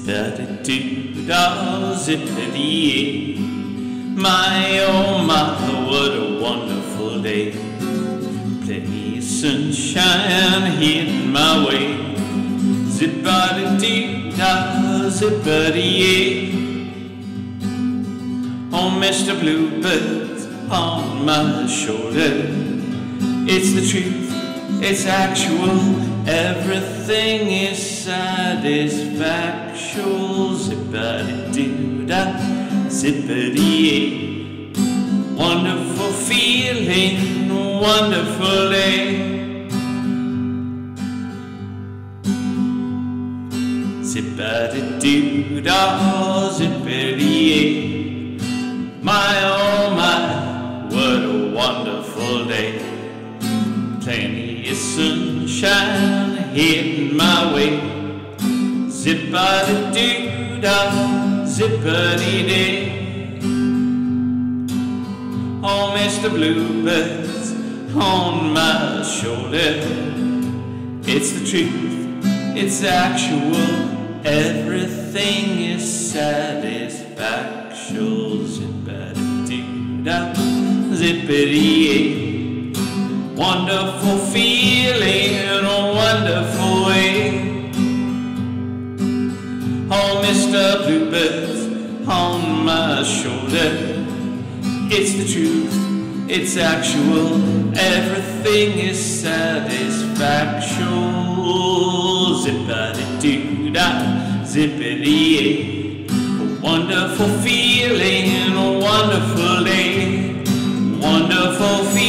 Zip-a-dee-doo-dah, zip-a-dee. My, oh my, what a wonderful day. Plenty of sunshine hitting my way. Zip-a-dee-doo-dah, zip-a-dee. Oh, Mr. Bluebird's on my shoulder. It's the truth, it's actual, everything is satisfactual. Zip-a-dee-doo-dah, zip-a-dee. Wonderful feeling, wonderful day. Zip-a-dee-doo-dah, zip-a-dee. My, oh my, what a wonderful day. Plenty of sunshine hitting my way. Zip-a-dee-doo-dah, zip-a-dee-day. Oh, Mr. Bluebird's on my shoulder. It's the truth, it's actual, everything is satisfactual. Zip-a-dee-doo-dah, zip-a-dee. Wonderful feeling in a wonderful way. Oh, Mr. Bluebird's on my shoulder. It's the truth, it's actual, everything is satisfactual. Zip-a-dee-doo-dah, zip-a-dee. A wonderful feeling in a wonderful day. Wonderful feeling.